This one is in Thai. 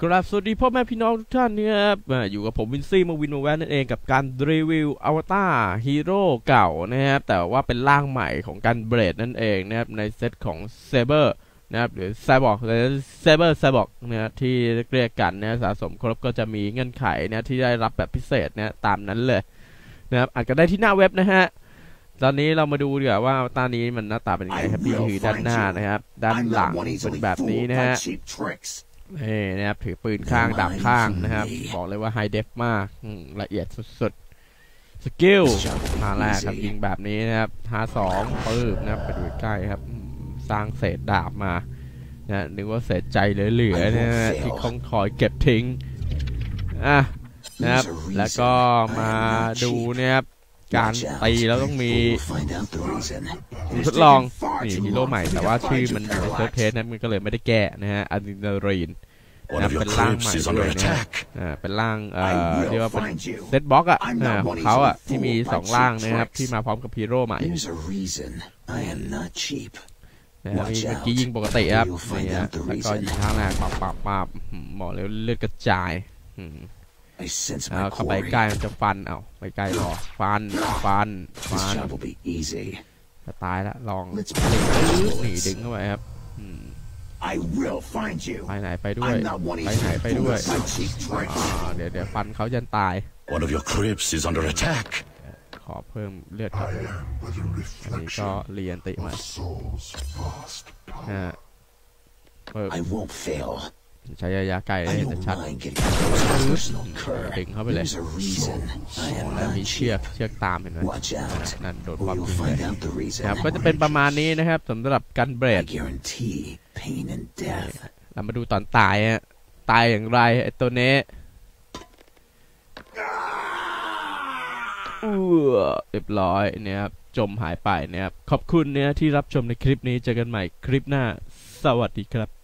ครับสวัสดีพ่อแม่พี่น้องทุกท่านเนี่ยครับอยู่กับผมวินซี่มาวินแวนนั่นเองกับการรีวิวอวตารฮีโร่เก่านะครับแต่ว่าเป็นร่างใหม่ของการเบรดนั่นเองนะครับในเซตของเซเบอร์นะครับหรือไซบอร์กหรือเซเบอร์ไซบอร์กนะที่เรียกกันนะสะสมครบก็จะมีเงื่อนไขนะที่ได้รับแบบพิเศษนะตามนั้นเลยนะครับอาจจะได้ที่หน้าเว็บนะฮะตอนนี้เรามาดูดีกว่าว่าอวตารนี้มันหน้าตาเป็นยังไงครับนี่คือด้านหน้านะครับด้านหลังเป็นแบบนี้นะฮะนี่นะครับถือปืนข้างดาบข้างนะครับบอกเลยว่าไฮเดฟมากละเอียดสุดๆสกิลท่าแรกครับยิงแบบนี้นะครับท่าสองปืนนะครับไปดูใกล้ครับสร้างเศษดาบมานะนึกว่าเศษใจเหลือๆนะฮะที่คอยเก็บทิ้งนะครับแล้วก็มาดูนะครับการตีแล้วต้องมีทดลองนี่ฮีโร่ใหม่แต่ว่าชื่อมันอยู่ในเซิร์ฟเพจนะมันก็เลยไม่ได้แก้นะฮะอะดรีนาลีนนะเป็นร่างใหม่ด้วยนะเป็นร่างเรียกว่าเป็นเซตบ็อกอะของเขาอะที่มี2ร่างนะครับที่มาพร้อมกับฮีโร่ใหม่นะครับมีเมื่อกี้ยิงปกติครับนี่ฮะแล้วก็ยิงท่าแรกปับหมอเลยเลือดกระจายเข้าไปใกล้มันจะฟันไปใกล้รอฟันจะตายแล้วลองหนีดึงเข้าไปครับไปไหนไปด้วยเดี๋ยวฟันเขาจนตายขอเพิ่มเลือดครับอันนี้ก็เรียนติมาเพิ่มใช้ระยะไกลได้แต่ชัดดึงเข้าไปเลยแล้วมีเชือกตามเห็นไหมนั่นโดดความดึงเลยครับก็จะเป็นประมาณนี้นะครับสำหรับกันเบรดเรามาดูตอนตายอย่างไรไอ้ตัวนี้เรียบร้อยเนี่ยครับจมหายไปนะครับขอบคุณเนี่ยที่รับชมในคลิปนี้เจอกันใหม่คลิปหน้าสวัสดีครับ